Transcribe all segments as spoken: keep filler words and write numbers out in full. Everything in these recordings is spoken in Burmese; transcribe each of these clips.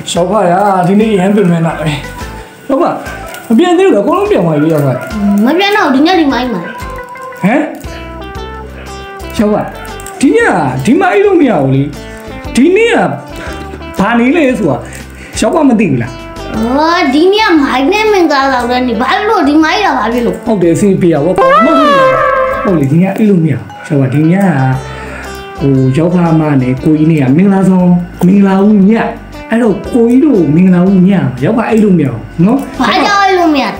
小花呀，今天烟不买拿来。小花，我变丢了，可能变坏了，小花。 没变到，今天你买买。 哎，小花，今天啊，今买都没有哩。今天啊，怕你来说，小花没丢了。 哦，今天买那没搞到的，你把路你买了，把路。 好的，先别我搞没有哩。我哩今天一路没有，小花今天啊，我小花嘛呢，过一年明拉松，明拉五年。အဲ့တော့ကိုကြီးတို့မင်္ဂလာဦးညရောက်ပါအဲ့လိုမြောက်နော်ဘာကြောင့်အဲ့လိုမြောက်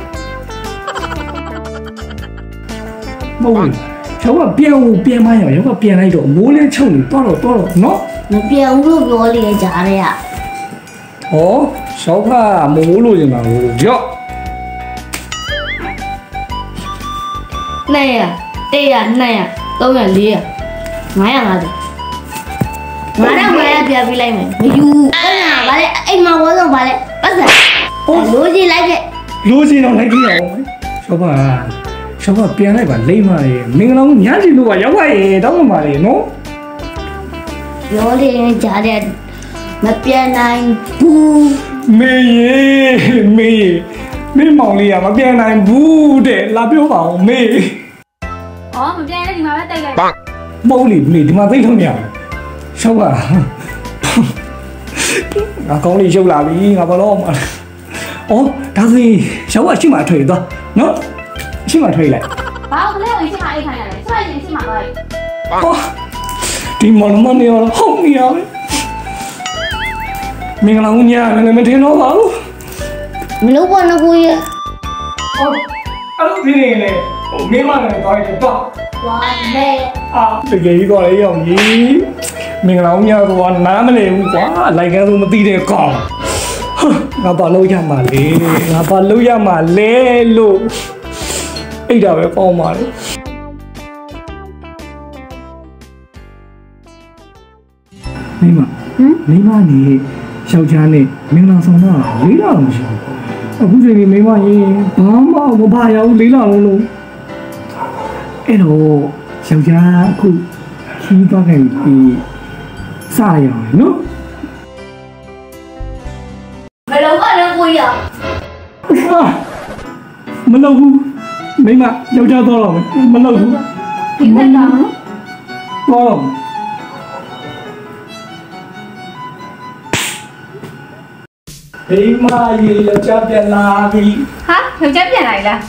မဟုတ်ဘူးရောက်ကပြန်ဦးပြန်မရရောက်ကပြန်လိုက်တော့မိုးလဲချုပ်နေတော့တော့တော့နော်မပြန်ဘူးလို့ပြောလေကြားရဲอ่ะဩရှောက်ဖမိုးလို့ရင်ပါဘူးကြော့နှစ်ရတစ်ရနှစ်ရသုံးရလေးရငါးရငါးတယ်ငါတော့ငါရပြပြလိုက်မယ်မယူအဲ့ဒါဗါလေအိမ်မှာဝေါဆုံးဗါလေပတ်စံလိုချင်လိုက်ခဲ့လိုချင်တော့လိုက်ကြည့်အောင်ရှောက်ဖရှောက်ဖပြန်လိုက်ပါလိမ့်ပါလေမင်္ဂလာဦးညချင်လို့ပါရောက်ပါရဲ့တောင်းပါပါလေနော်ပြောလေကြားတဲ့မပြန်နိုင်ဘူးမေရေမေမင်းမောင်လေးကမပြန်နိုင်ဘူးတဲ့လာပြောပါဦးမေဩမပြန်လဲဒီမှာပဲတိတ်လိုက်မဟုတ်လေမေဒီမှာသိထုံးနေရရှောက်ကငါကောင်းလေးရုပ်လာပြီငါဘာလို့မှာဩဒါဆိုရင်ရှောက်ကရှိမှထွေသွားနော်ရှိမှထွေလိုက်ဘာလို့လဲဝင်ရှိမှအိတ်ခိုင်းရလဲဆွဲရင်ရှိမှသွားလိုက်ဟောဒီမောင်မနေရောဟုတ်နေရပဲမင်္ဂလာဦးညလည်းမထင်တော့ပါဘူးမလို့ဘောနကိုရဟောအဲ့လိုဒီနေလေဟိုမင်းမလည်းသွားရင်တော့ဝါမဲအာတကယ်ကြီးတော့လေရောင်ကြီးမင်္ဂလာဦးညတော့နားမလဲဘူးကွာလိုက်ကန်းဆိုမသိတဲ့ကောင်ငါဘာလို့ရမှာလဲငါဘာလို့ရမှာလဲလို့အဲ့ဒါပဲပေါင်းပါလေမိမမိမနေယောက်ျားနဲ့မင်္ဂလာဆောင်တော့လေးလာလို့မရှိဘူးအခုချိန်ကြီးမိမကြီးဘာမှမပါရဘူးလေးလာလုံးလုံးအဲ့တော့ယောက်ျားအခုခီးသွားခဲ့ပြီးစရအောင်နော်မလို့ဘောနကိုရမလုပ်ဘူးမိမယောက်ျားသွားတော့မလုပ်ဘူးဒီဘက်တော့သွားဟေးမရေယောက်ျားပြန်လာပြီဟာယောက်ျားပြန်လာလား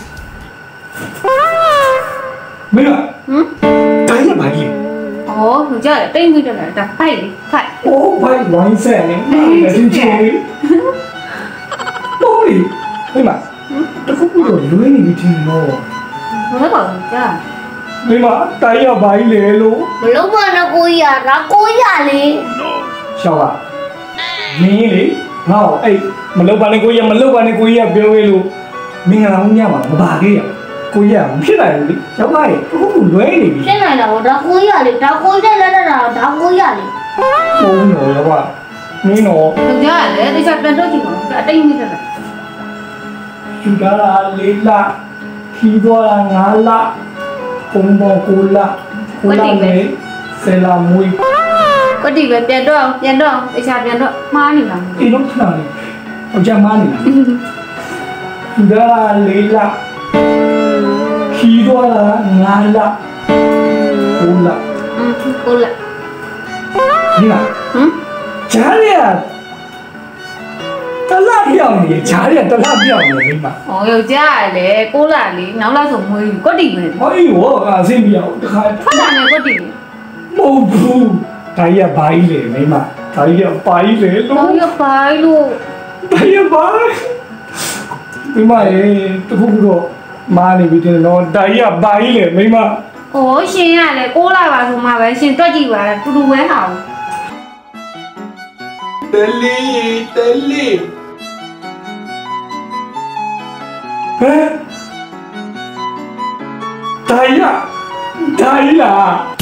မင်းကဟမ်တိုင်းရပါကြီးဩယောက်ျားတိတ်မိတယ်လားဒါဖိုက်လေဖိုက်အိုးဖိုက်ဝိုင်းဆက်နေတယ်ချင်းချင်းဟိုးဟေးမတခုခုတော့လွေးနေပြီထင်တော့ဘာလို့ပါလဲကြာမိမတိုင်းရပါကြီးလေလို့မလို့ဘောနကိုရဒါကိုရလေရှောက်ကမင်းလေငါ့အဲ့မလုပ်ပါနဲ့ကိုကြီးမလုပ်ပါနဲ့ကိုကြီးကပြောရေးလို့မင်္ဂလာဦးညမှာမပါခဲ့ရကိုကြီးကမဖြစ်နိုင်ဘူးလေရောက်ပါရဲ့အခုကလွဲနေပြီဖြစ်နိုင်တာတော့ဒါကိုရလေဒါကိုရလက်လက်တာဒါကိုရလေဟုတ်နော်ရောက်ပါမင်းတော့ယောက်ျားလည်းတခြားပြန်တော့ကြည့်ပါအတိတ်မိတယ်လားယူတာလေးလခီးသွားတာငါးလကုန်းပေါ်ကိုလကိုလနဲ့ဆယ်လာမွေးကွတိပဲပြန်တော့ပြန်တော့တခြားပြန်တော့မှားနေလားအေးတော့ခဏလေးဟိုကြမှားနေလားယူတာလေးလခီးသွားတာငါးလကိုလอืมကိုလဒီလားဟမ်ဂျားရတလပြောင်းနေဂျားရတလပြောင်းနေမိမဩယောက်ျားလည်းကိုလလေးနောက်လာဆိုမွေးကွတိပဲဟောအေးဟောအဆင်ပြေအောင်တခါထွက်တာနဲ့ကွတိမဟုတ်ဘူးဒါကြီးကဘာကြီးလေမိမဒါကြီးကဘာကြီးလေလို့ဒါကြီးကဘာလို့ဒါကြီးကဘာမိမရေတခုခုတော့မားနေပြီတင်တော့ဒါကြီးကဘာကြီးလေမိမဩရှင်ကလည်းကိုလာပါဆိုမှပဲရှင်တွက်ကြည့်ပါလားတူတူပဲဟာတလီတလီဟဲ့ဒါကြီးကဒါကြီးလား